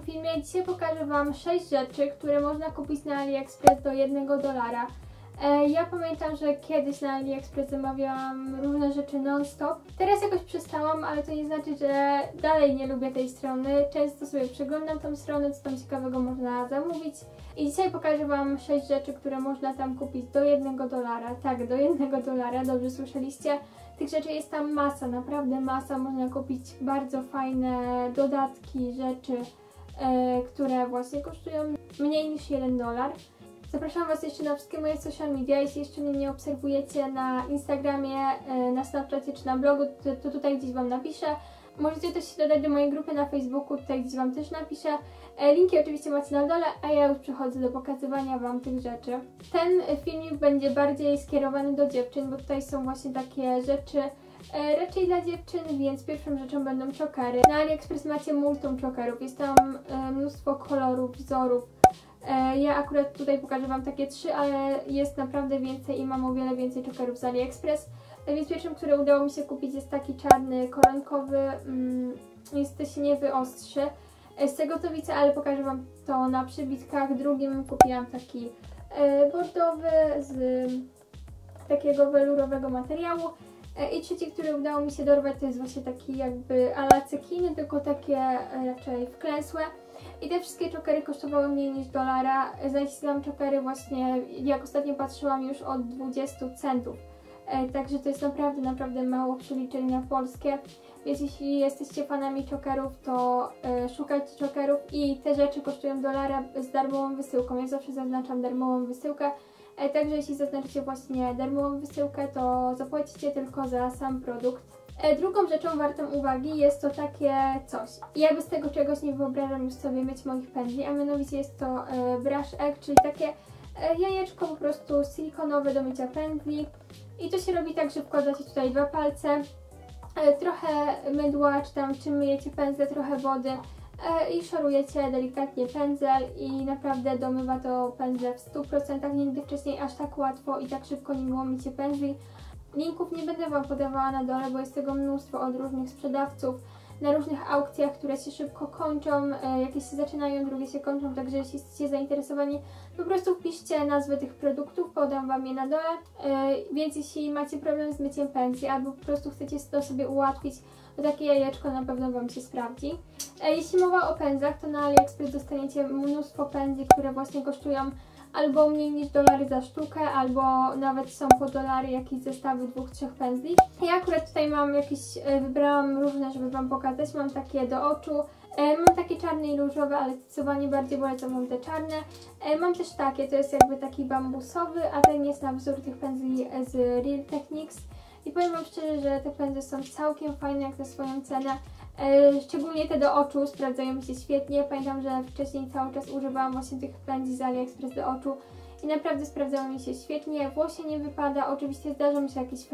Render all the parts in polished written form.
dzisiejszym filmie. Dzisiaj pokażę Wam 6 rzeczy, które można kupić na AliExpress do $1. Ja pamiętam, że kiedyś na AliExpress zamawiałam różne rzeczy non-stop. Teraz jakoś przestałam, ale to nie znaczy, że dalej nie lubię tej strony. Często sobie przeglądam tą stronę, co tam ciekawego można zamówić. I dzisiaj pokażę Wam 6 rzeczy, które można tam kupić do $1. Tak, do $1, dobrze słyszeliście. Tych rzeczy jest tam masa, naprawdę masa. Można kupić bardzo fajne dodatki, rzeczy, które właśnie kosztują mniej niż $1. Zapraszam Was jeszcze na wszystkie moje social media. Jeśli jeszcze mnie nie obserwujecie na Instagramie, na Snapchacie czy na blogu, to tutaj gdzieś Wam napiszę. Możecie też się dodać do mojej grupy na Facebooku, tutaj gdzieś Wam też napiszę. Linki oczywiście macie na dole, a ja już przechodzę do pokazywania Wam tych rzeczy. Ten filmik będzie bardziej skierowany do dziewczyn, bo tutaj są właśnie takie rzeczy raczej dla dziewczyn, więc pierwszą rzeczą będą chokery. Na AliExpress macie multum chokerów, jest tam mnóstwo kolorów, wzorów. Ja akurat tutaj pokażę Wam takie 3, ale jest naprawdę więcej i mam o wiele więcej chokerów z AliExpress. Więc pierwszym, który udało mi się kupić, jest taki czarny, koronkowy, niestety się nie wyostrzy. Z tego co widzę, ale pokażę Wam to na przybitkach. Drugim kupiłam taki bordowy z takiego welurowego materiału. I trzeci, który udało mi się dorwać, to jest właśnie taki jakby a la cekiny, tylko takie raczej wklęsłe. I te wszystkie chokery kosztowały mniej niż $1. Znalazłam chokery właśnie, jak ostatnio patrzyłam, już od 20 centów. Także to jest naprawdę mało w przeliczeniu na polskie. Więc jeśli jesteście fanami chokerów, to szukajcie chokerów i te rzeczy kosztują $1 z darmową wysyłką. Ja zawsze zaznaczam darmową wysyłkę. Także jeśli zaznaczycie właśnie darmową wysyłkę, to zapłacicie tylko za sam produkt. Drugą rzeczą wartą uwagi jest to takie coś. Ja bez tego czegoś nie wyobrażam już sobie mieć moich pędzli, a mianowicie jest to brush egg, czyli takie jajeczko po prostu silikonowe do mycia pędzli. I to się robi tak, że wkładacie tutaj 2 palce, trochę mydła, czy tam czym myjecie pędzle, trochę wody i szorujecie delikatnie pędzel i naprawdę domywa to pędzle w 100%. Nigdy wcześniej aż tak łatwo i tak szybko nie było mycie pędzli. Linków nie będę Wam podawała na dole, bo jest tego mnóstwo od różnych sprzedawców na różnych aukcjach, które się szybko kończą, jakieś się zaczynają, drugie się kończą, także jeśli jesteście zainteresowani, po prostu wpiszcie nazwy tych produktów, podam Wam je na dole, więc jeśli macie problem z myciem pędzli albo po prostu chcecie to sobie ułatwić, to takie jajeczko na pewno Wam się sprawdzi. Jeśli mowa o pędzlach, to na AliExpress dostaniecie mnóstwo pędzli, które właśnie kosztują albo mniej niż $1 za sztukę, albo nawet są po $1 jakieś zestawy 2-3 pędzli. Ja akurat tutaj mam jakieś, wybrałam różne, żeby Wam pokazać. Mam takie do oczu, mam takie czarne i różowe, ale zdecydowanie bardziej polecam Wam te czarne. Mam też takie, to jest jakby taki bambusowy, a ten jest na wzór tych pędzli z Real Techniques. I powiem Wam szczerze, że te pędzle są całkiem fajne jak na swoją cenę. Szczególnie te do oczu sprawdzają mi się świetnie. Pamiętam, że wcześniej cały czas używałam właśnie tych pędzli z AliExpress do oczu i naprawdę sprawdzały mi się świetnie. Włosie nie wypada, oczywiście zdarzą się jakieś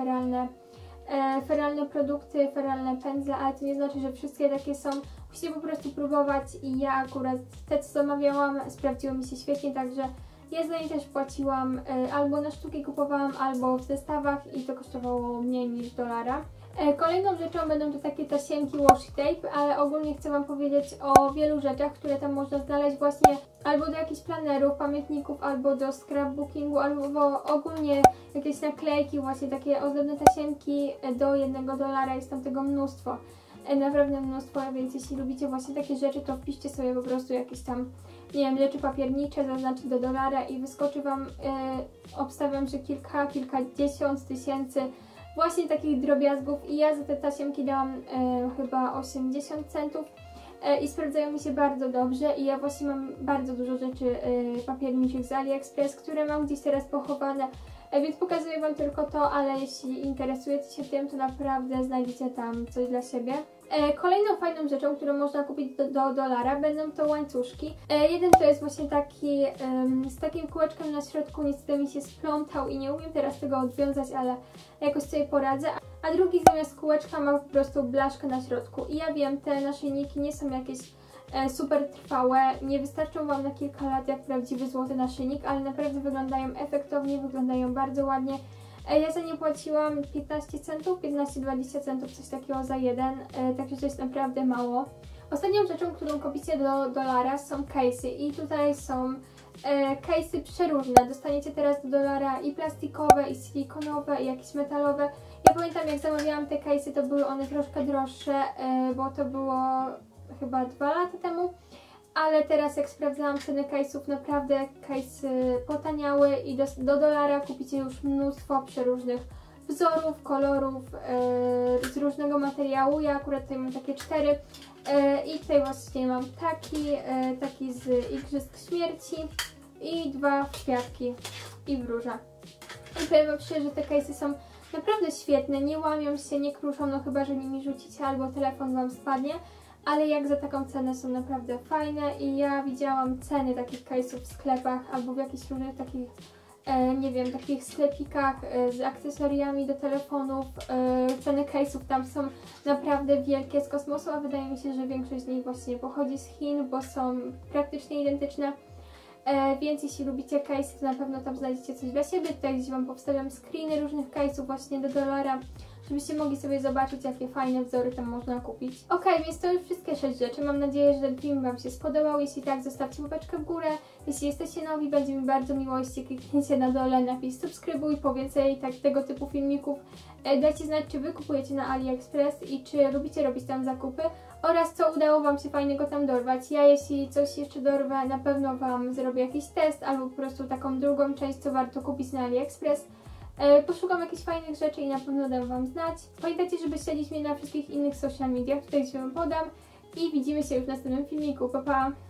feralne produkty, feralne pędzle, ale to nie znaczy, że wszystkie takie są. Musicie po prostu próbować i ja akurat te, co zamawiałam, sprawdziły mi się świetnie, także ja za nie też płaciłam, albo na sztuki kupowałam, albo w zestawach i to kosztowało mniej niż $1. Kolejną rzeczą będą to takie tasiemki washi tape, ale ogólnie chcę Wam powiedzieć o wielu rzeczach, które tam można znaleźć właśnie albo do jakichś planerów, pamiętników, albo do scrapbookingu, albo ogólnie jakieś naklejki, właśnie takie ozdobne tasiemki do $1, jest tam tego mnóstwo. Naprawdę mnóstwo, więc jeśli lubicie właśnie takie rzeczy, to wpiszcie sobie po prostu jakieś tam, nie wiem, rzeczy papiernicze, zaznaczyć do $1 i wyskoczy Wam, obstawiam, że kilkadziesiąt tysięcy właśnie takich drobiazgów i ja za te tasiemki dałam chyba 80 centów i sprawdzają mi się bardzo dobrze i ja właśnie mam bardzo dużo rzeczy papierniczych z AliExpress, które mam gdzieś teraz pochowane, więc pokazuję Wam tylko to, ale jeśli interesujecie się tym, to naprawdę znajdziecie tam coś dla siebie. Kolejną fajną rzeczą, którą można kupić do $1, będą to łańcuszki. Jeden to jest właśnie taki z takim kółeczkiem na środku, niestety mi się splątał i nie umiem teraz tego odwiązać, ale jakoś sobie poradzę. A drugi zamiast kółeczka ma po prostu blaszkę na środku. I ja wiem, te naszyjniki nie są jakieś super trwałe, nie wystarczą Wam na kilka lat jak prawdziwy złoty naszyjnik, ale naprawdę wyglądają efektownie, wyglądają bardzo ładnie. Ja za nie płaciłam 15 centów, 15-20 centów, coś takiego za jeden, także to jest naprawdę mało. Ostatnią rzeczą, którą kupicie do dolara, są case'y i tutaj są case'y przeróżne. Dostaniecie teraz do dolara i plastikowe, i silikonowe, i jakieś metalowe. Ja pamiętam, jak zamawiałam te case'y, to były one troszkę droższe, bo to było chyba 2 lata temu. Ale teraz jak sprawdzałam ceny case'ów, naprawdę case'y potaniały i do dolara kupicie już mnóstwo przeróżnych wzorów, kolorów, z różnego materiału. Ja akurat tutaj mam takie 4 i tutaj właśnie mam taki z Igrzysk Śmierci i 2 kwiatki i wróża. I powiem wam szczerze, że te case'y są naprawdę świetne, nie łamią się, nie kruszą, no chyba, że nimi rzucicie albo telefon wam spadnie. Ale jak za taką cenę są naprawdę fajne i ja widziałam ceny takich case'ów w sklepach albo w jakichś różnych takich, nie wiem, takich sklepikach z akcesoriami do telefonów. Ceny case'ów tam są naprawdę wielkie z kosmosu, a wydaje mi się, że większość z nich właśnie pochodzi z Chin, bo są praktycznie identyczne. Więc jeśli lubicie case, to na pewno tam znajdziecie coś dla siebie. Tutaj gdzieś wam powstawiam screeny różnych case'ów właśnie do dolara, żebyście mogli sobie zobaczyć, jakie fajne wzory tam można kupić. Ok, więc to już wszystkie 6 rzeczy. Mam nadzieję, że ten film wam się spodobał. Jeśli tak, zostawcie łapeczkę w górę. Jeśli jesteście nowi, będzie mi bardzo miło, jeśli klikniecie na dole napis subskrybuj po więcej tego typu filmików. Dajcie znać, czy wy kupujecie na AliExpress i czy lubicie robić tam zakupy oraz co udało wam się fajnego tam dorwać. Ja jeśli coś jeszcze dorwę, na pewno wam zrobię jakiś test albo po prostu taką drugą część, co warto kupić na AliExpress. Poszukam jakichś fajnych rzeczy i na pewno dam wam znać. Pamiętajcie, żeby śledzić mnie na wszystkich innych social mediach, tutaj się wam podam i widzimy się już w następnym filmiku. Pa, pa!